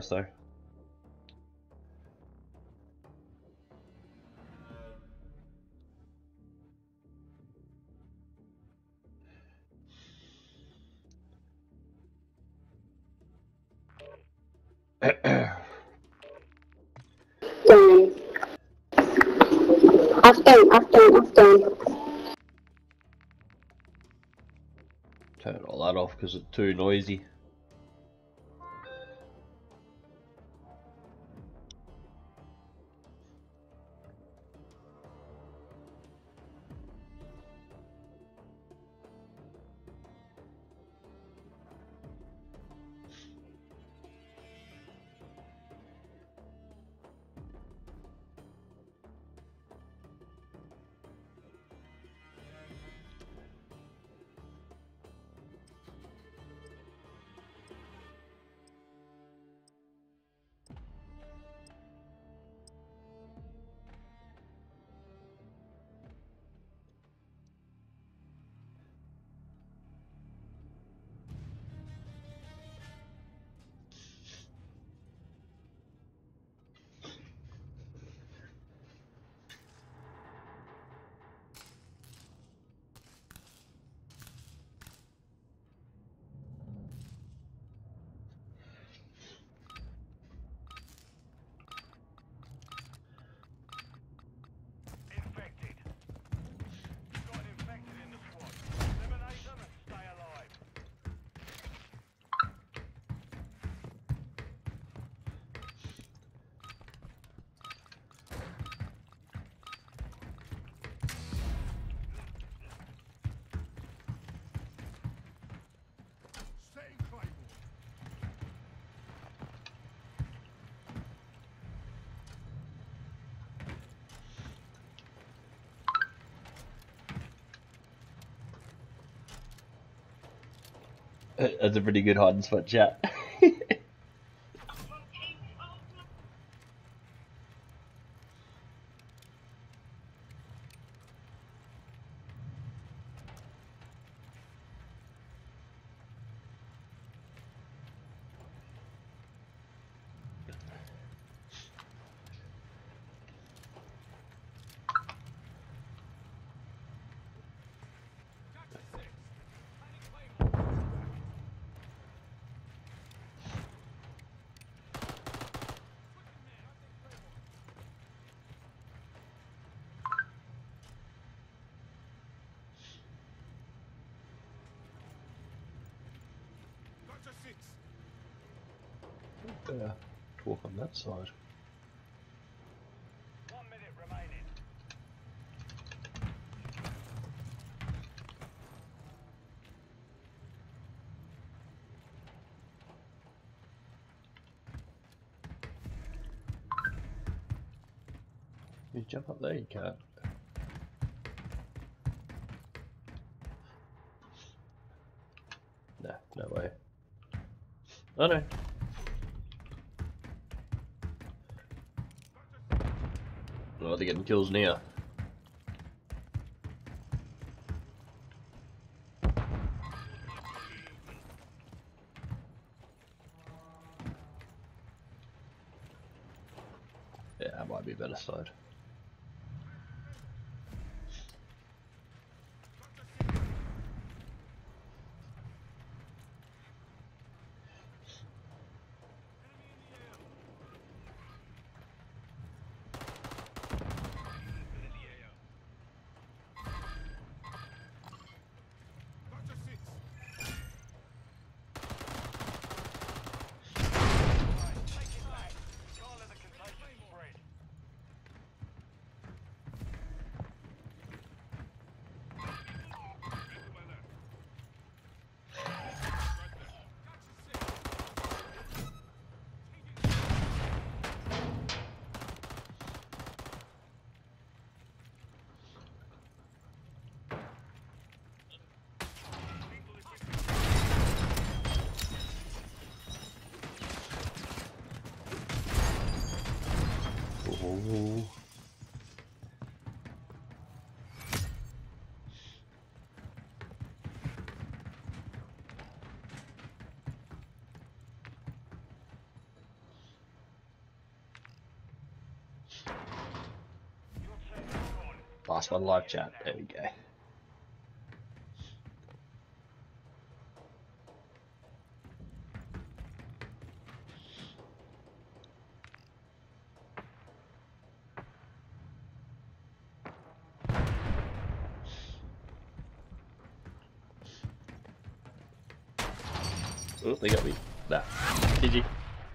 So. Off done. Turn all that off because it's too noisy. That's a pretty good hiding spot, chat. Talk on that side. 1 minute remaining. You jump up there, you can't. Nah, no way. Oh no. Oh, they're getting kills now. Yeah, that might be a better side. Oh. Last one, live chat. There we go. Oh, they got me. Nah. GG.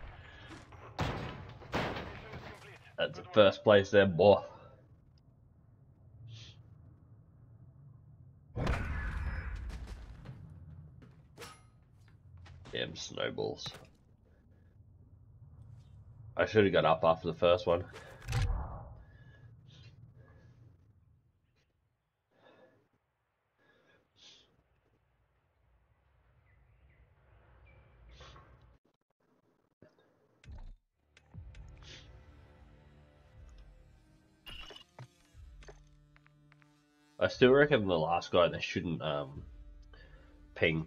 That's the first place there, boy. Damn snowballs. I should have got up after the first one. I still reckon the last guy they shouldn't ping.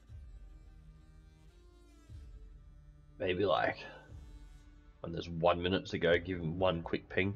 Maybe like when there's 1 minute to go, give him one quick ping.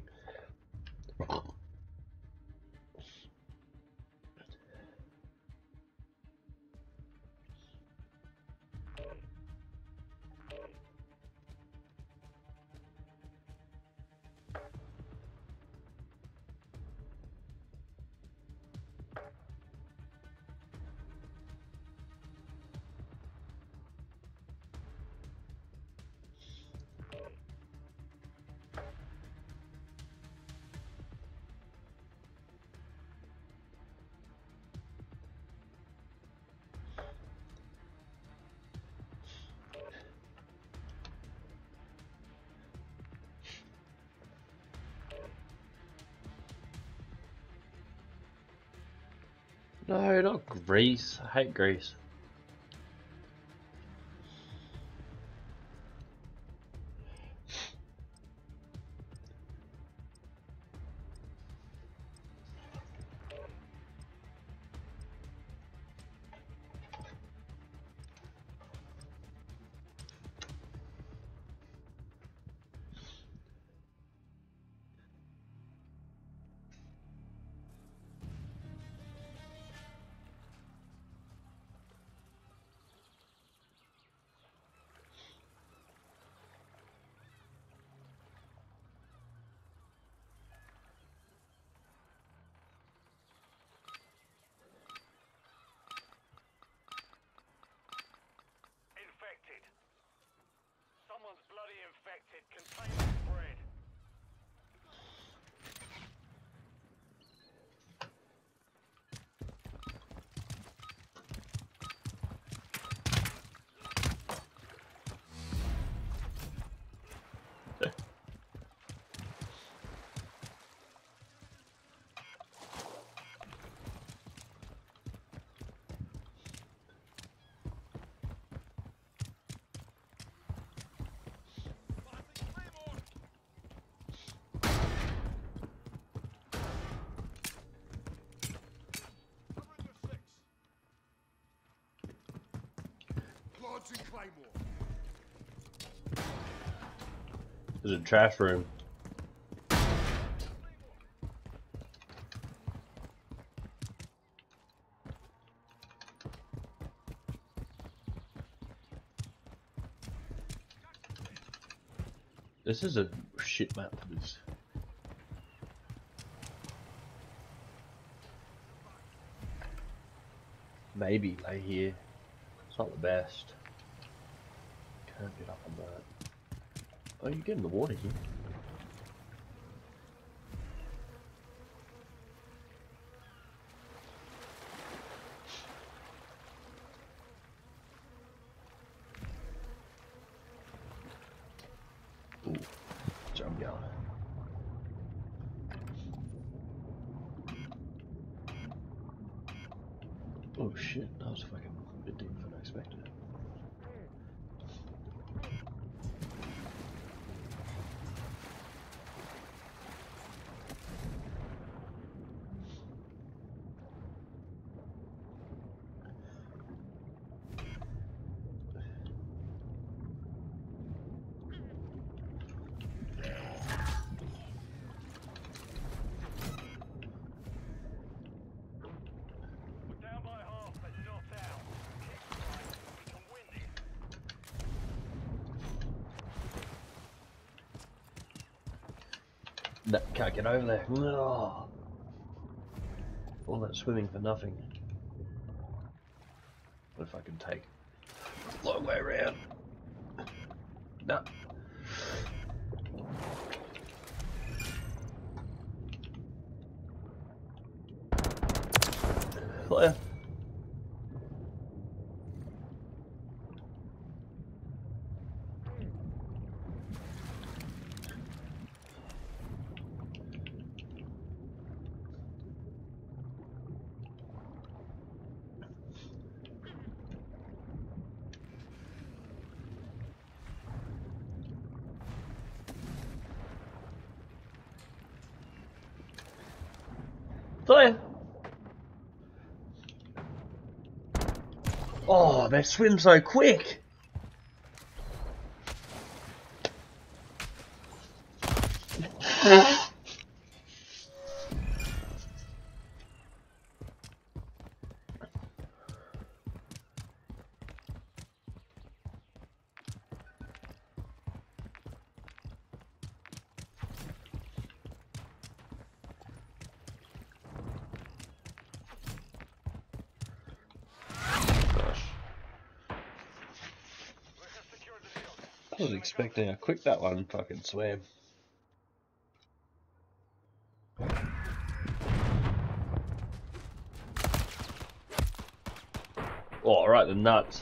No, not Greece. I hate Greece. Someone's bloody infected. Containment spread. There's a trash room. This is a shit map for this. Maybe lay here. It's not the best. Can't get up on that. Oh, you get in the water here. Ooh, jump down. Oh shit, that was fucking a bit deeper than I expected. No, can't get over there. Oh. All that swimming for nothing. What if I can take long way around? No. Clear. Clear. Oh, they swim so quick. I was expecting how quick that one fucking swam. Oh, right the nuts.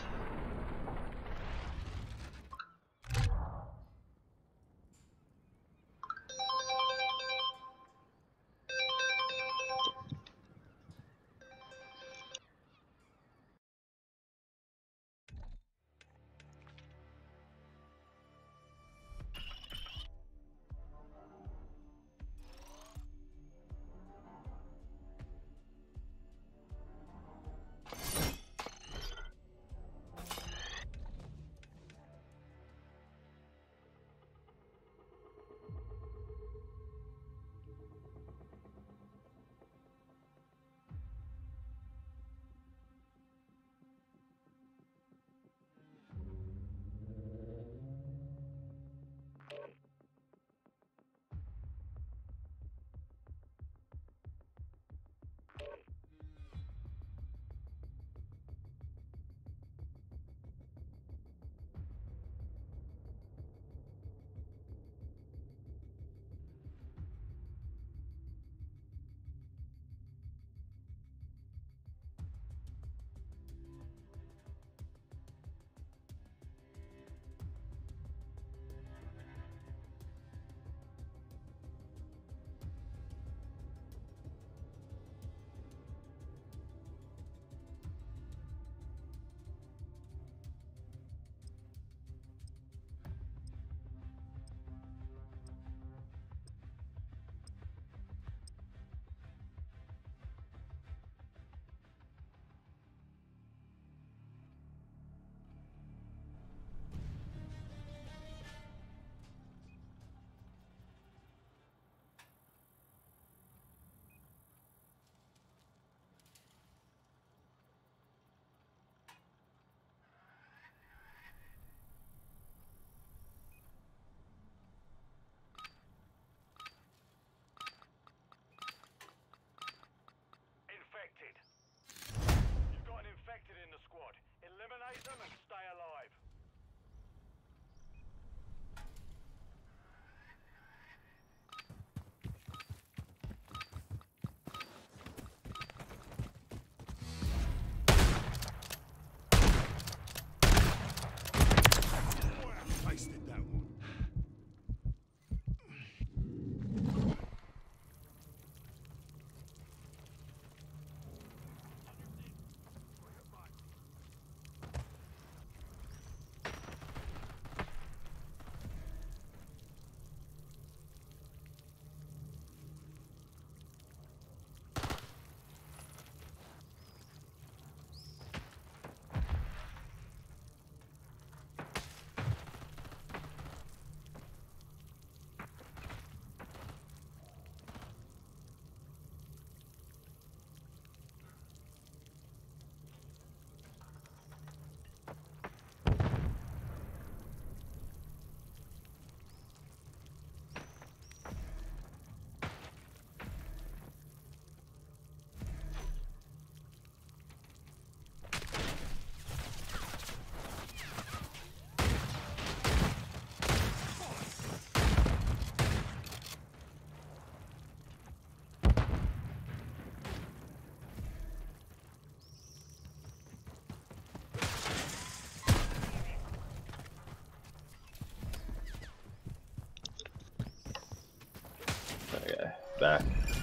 Back.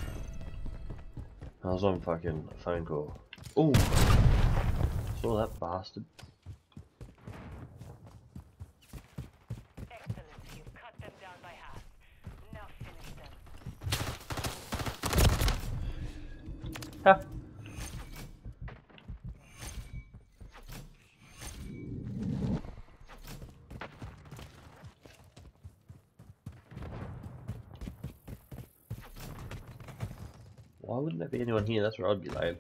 I was on fucking a phone call. Ooh! Saw that bastard. Excellent. You've cut them down by half. Now finish them. Ha! Why wouldn't there be anyone here? That's where I'd be laid.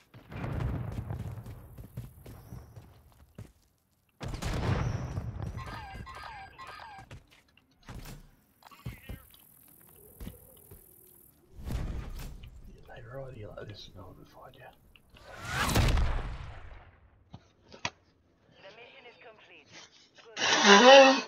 Lay right here like this and no one would find you. The mission is complete. Good.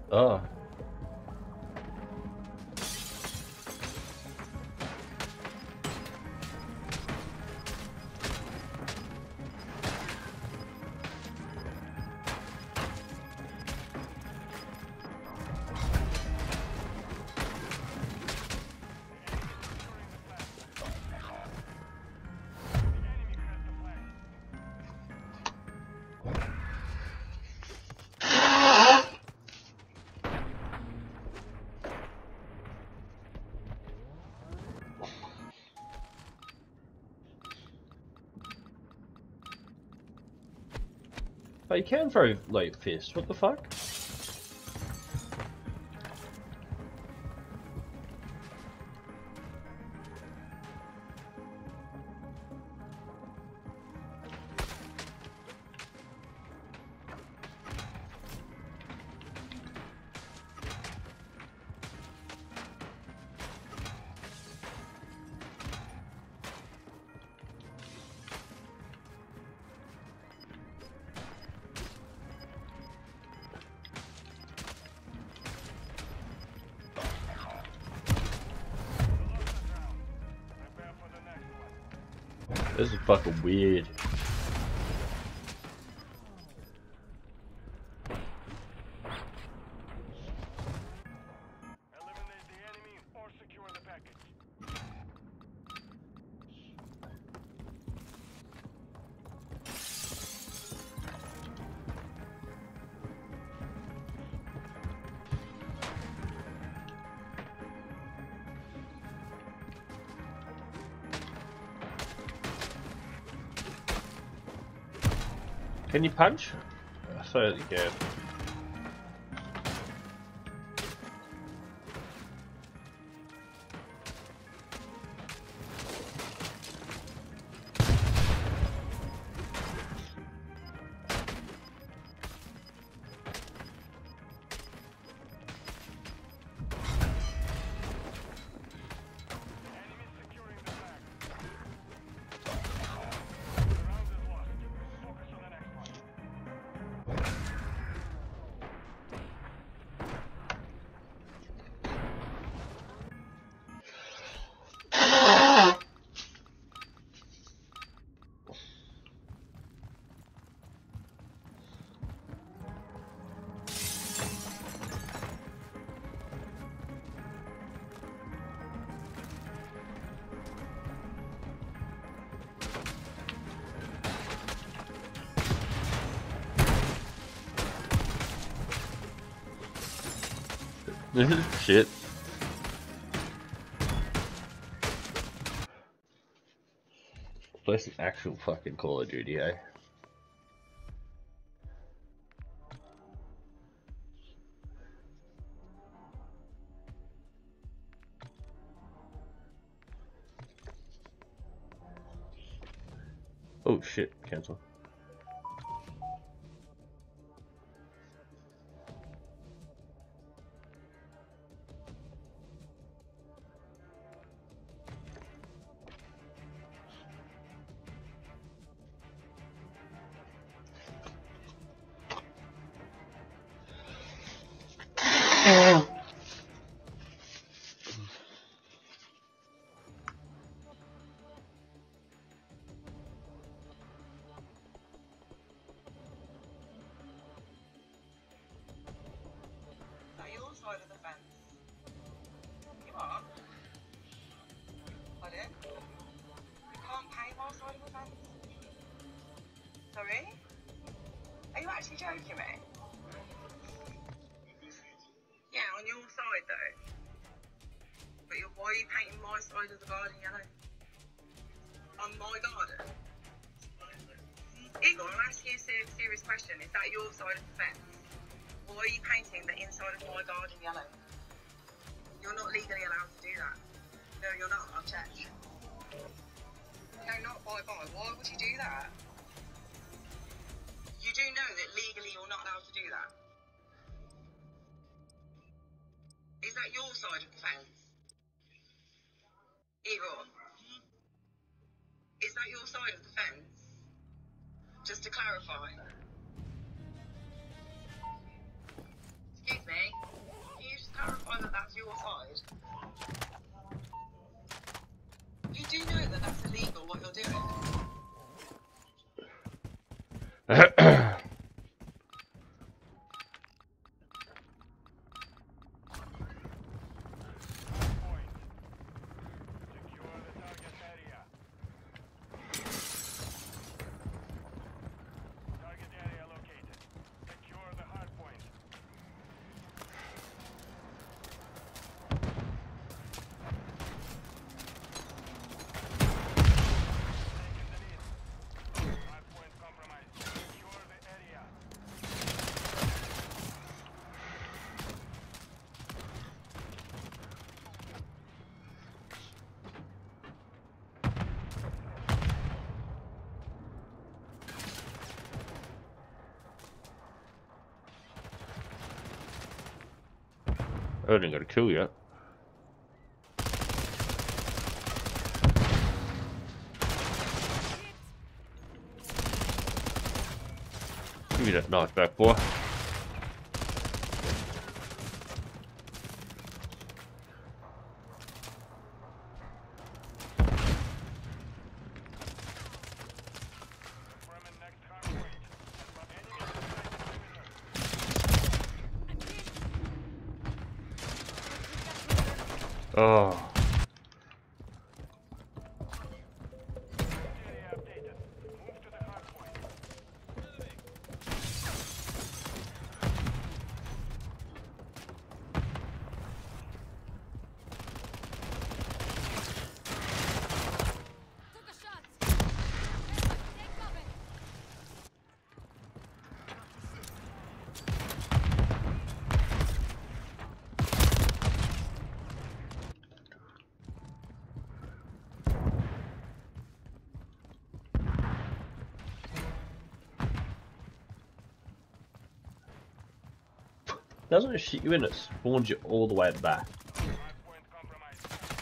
Oh. Oh, you can throw, like, fists. What the fuck? This is fucking weird. Eliminate the enemy or secure the package. Can you punch? I certainly can. Enemy securing the flag. The round is lost. Focus on the next one. This is shit. Play some actual fucking Call of Duty, eh? Oh shit, cancel. Are you on side of the fence? You are? Pardon? You can't paint my side of the fence? Sorry? Are you actually joking me? Yeah, on your side though. But why are you painting my side of the garden yellow? On my garden? Igor, I'm asking you a serious question. Is that your side of the fence? Why are you painting the inside of my garden yellow? You're not legally allowed to do that. No, you're not. I've checked. No, not bye-bye. Why would you do that? You do know that legally you're not allowed to do that. Is that your side of the fence? Igor? Is that your side of the fence? Just to clarify. Excuse me? I haven't got a kill yet. Give me that knife back, boy. Confirming next hardpoint. Enemy inside the perimeter. Oh. Area updated. Move to the hardpoint. Took a shot. Take cover. Doesn't it shoot you in, it spawns you all the way at the back. Hardpoint compromised.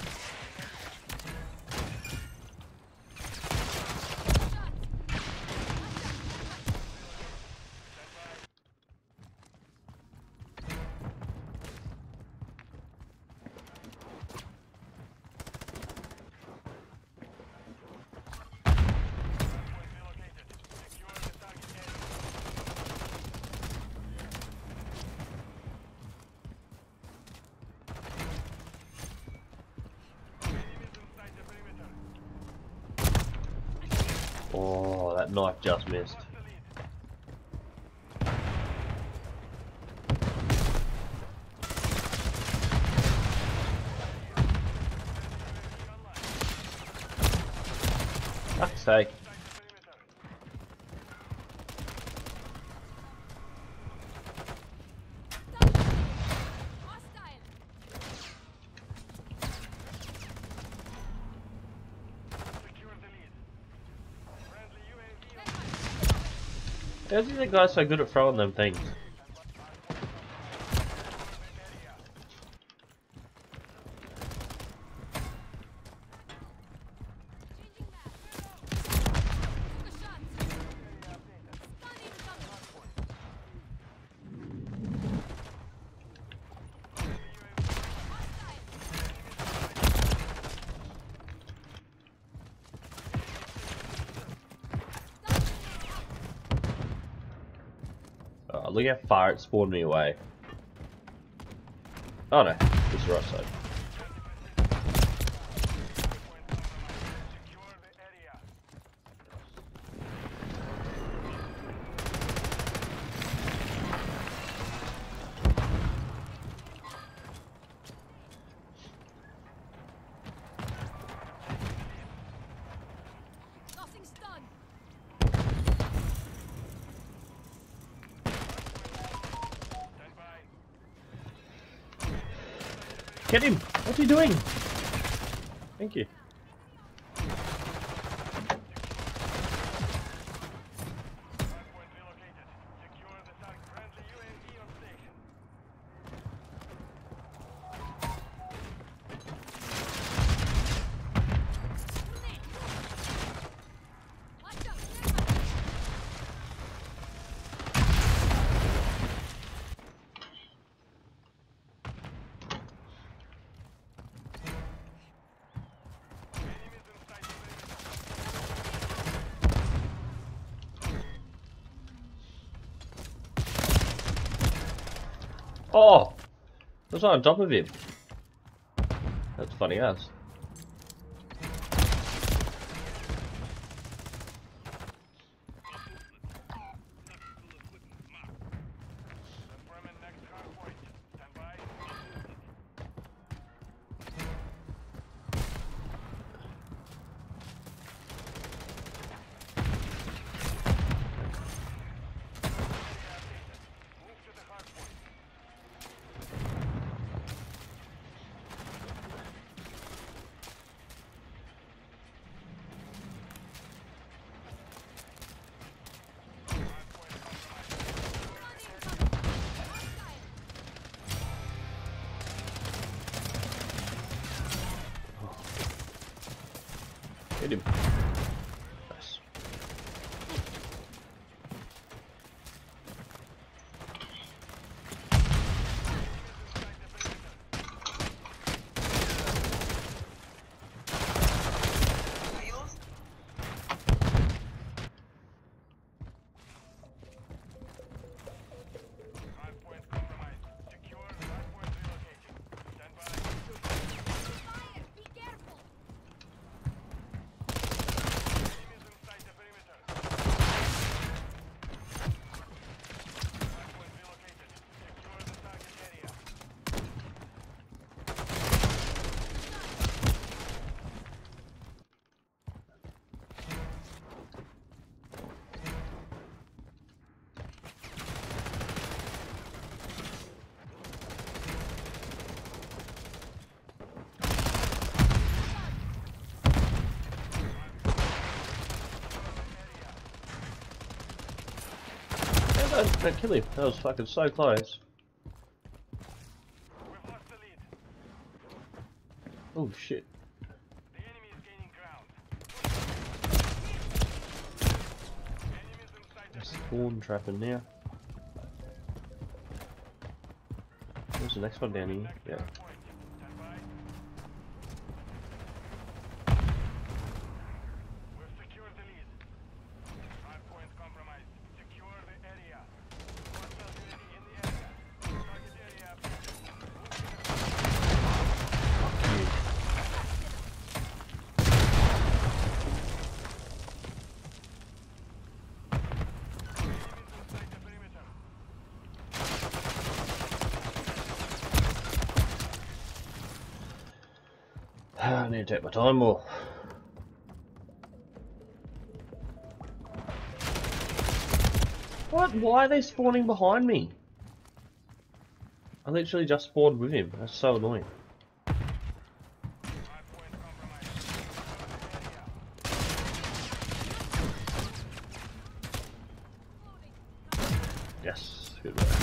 Hardpoint relocated. Secure the target area. Enemies inside the perimeter. Oh, that knife just missed. Lost the lead. Fuck's sake. Inside the perimeter. Hostile. Secure the lead. Friendly UAV on How do you think guys so good at throwing them things? area. Changing map. Took a shot. Stun incoming. Hostile. Oh, look how far it spawned me away. Oh no, this is the right side. Secure the area. Tossing stun. Stand by. Get him! What's he doing? Thank you. Hardpoint relocated. Secure the target. Friendly UAV on station. Watch out. Nearby. Enemies inside the perimeter. Oh! That's right on top of him. That's funny as. Confirming next hardpoint. Stand by. Move to the hardpoint. Hit him. Nice. Yours? Hardpoint compromised. Secure. Hardpoint relocating. Stand by. Fire! Be careful! Enemies inside the perimeter. Hardpoint relocated. Secure the target area. Yeah, don't kill him. That was fucking so close. We've lost the lead. Oh shit. The enemy is gaining ground. Enemies inside the Spawn trapping now. Where's the next one down here? next Yeah. hardpoint. Stand by. We've secured the lead. Hardpoint compromised. Secure the area. Hostile unity in the area. Target area updated. Enemies inside the perimeter. I need to take my time more. What? Why are they spawning behind me? I literally just spawned with him. That's so annoying. Hardpoint compromised. Secure the area. Yes. Good work.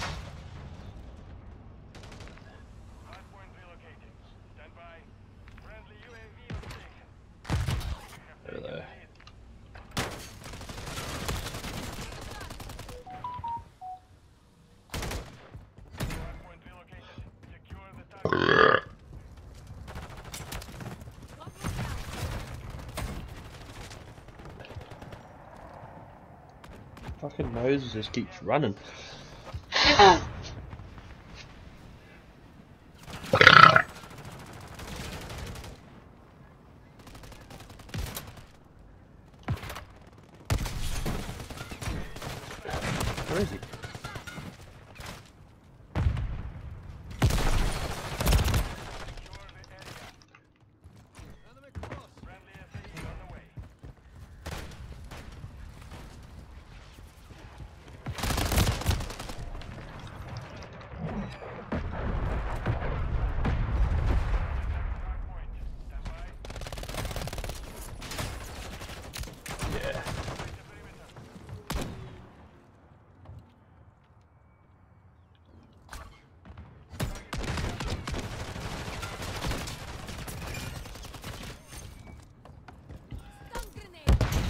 Hardpoint relocating. Stand by. Friendly UAV on station. Over there. Hardpoint relocated. Secure the target. Fucking Moses just keeps running. Where is he? Secure the area. Friendly SAE on the way. Hardpoint. Stand by. Yeah. Inside the perimeter. Stun grenade!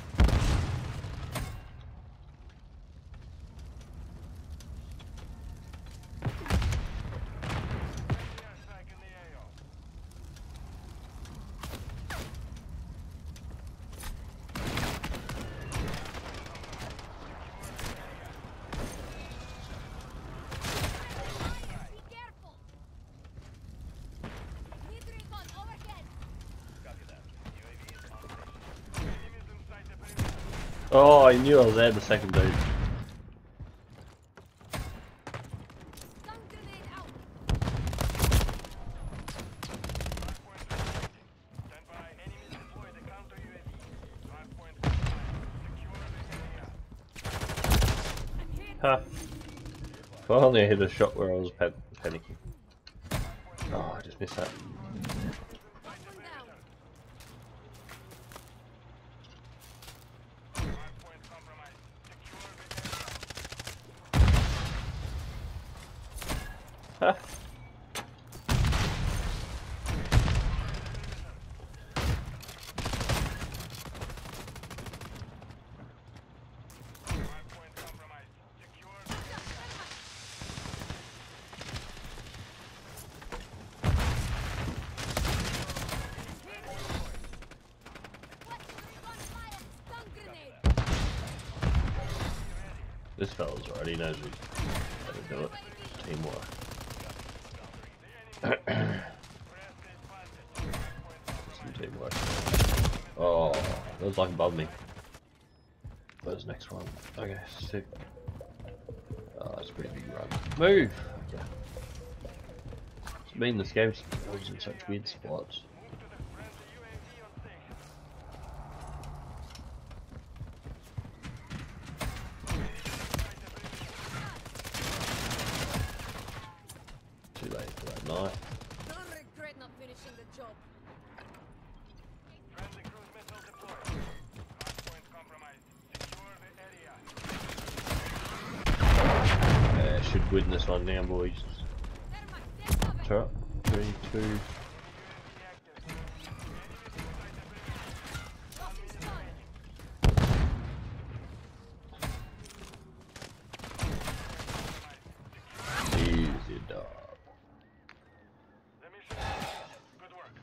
Airstrike in the AO. Be careful! Need recon overhead! Enemies inside the perimeter. Oh, I knew I was there the second dude. Stun grenade out! Hardpoint relocating. Stand by. Enemies deploy the counter UAV. Hardpoint compromised. Secure the area. I'm hit! Ha. If I only hit a shot where I was panicking. Oh, I just missed that. Up and down! Hardpoint compromised. Secure the area. Ha. This fella's already knows how to do it. Teamwork. Some teamwork. Oh, that was like above me. Where's the next one? Okay, sick. Oh, that's a pretty big run. Move! Okay. I mean, this game's always in such weird spots. Too late for that knife. Don't regret not finishing the job. Friendly cruise missile deployed. Hardpoint compromised. Secure the area. Should win this one now, boys. Thermite, take cover. Turret. 3, 2. Crossing stun. Easy dog. The mission finished. Good work.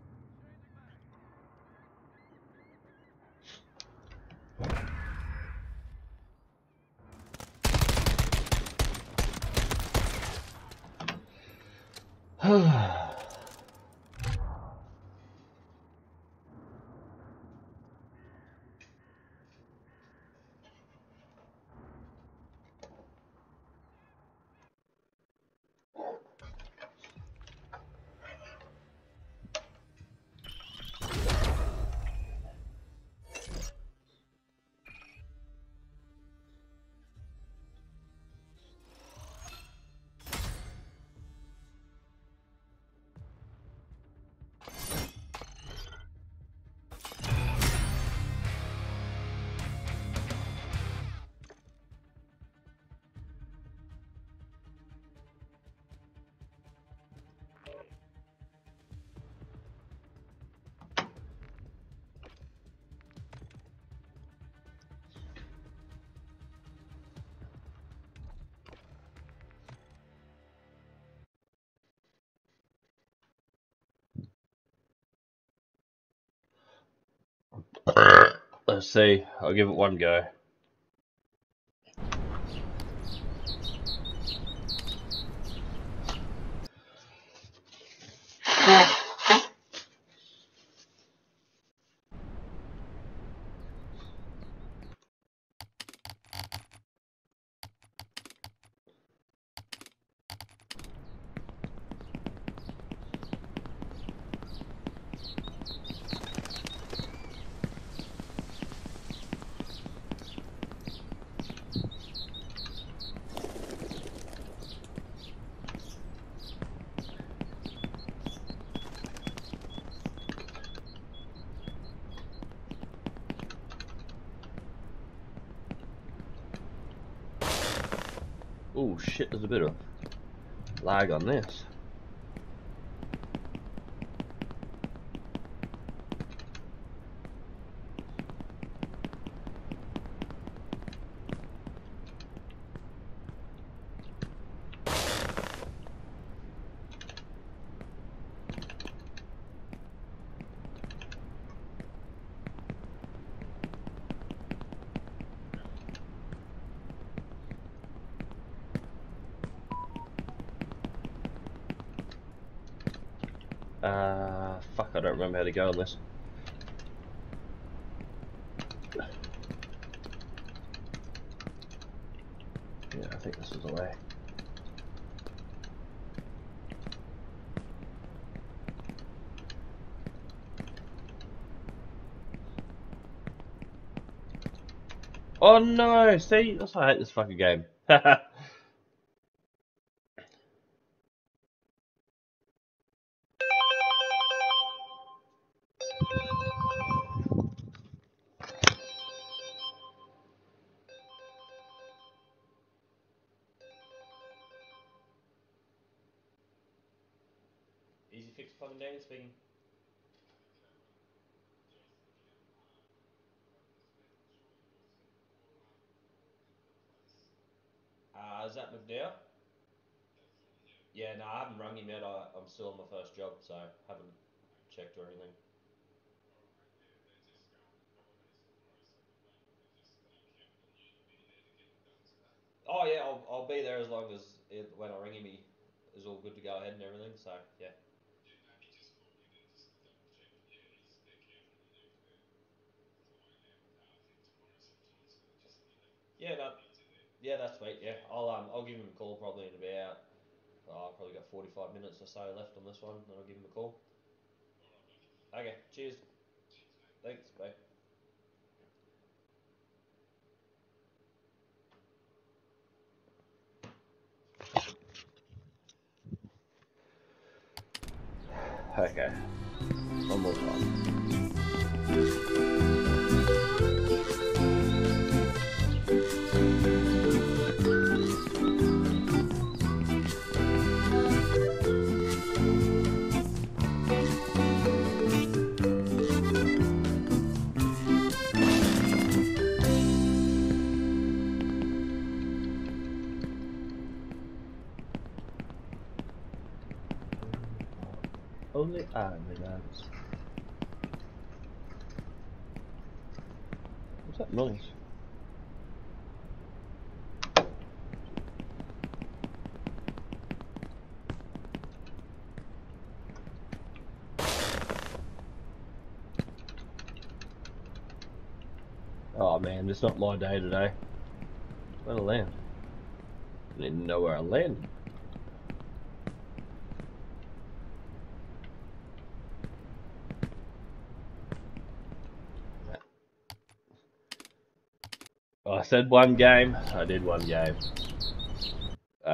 Let's see. I'll give it one go. Oh shit, there's a bit of lag on this. Fuck, I don't remember how to go on this. Yeah, I think this is the way. Oh no! See, that's why I hate this fucking game. Easy fix plugging down speaking. Is that McNair? Yeah, no, I haven't rung him yet. I'm still on my first job, so haven't checked or anything. Oh yeah, I'll be there as long as when I ring him, he is all good to go ahead and everything. So yeah. Yeah, yeah, that's sweet. Yeah, I'll give him a call probably in about. I've probably got 45 minutes or so left on this one, and I'll give him a call. Okay, cheers. Thanks, bye. Okay, one more time. Only I realize. What's that noise? Oh man, it's not my day today. Where'd I land? I didn't even know where I landed. I said one game, I did one game.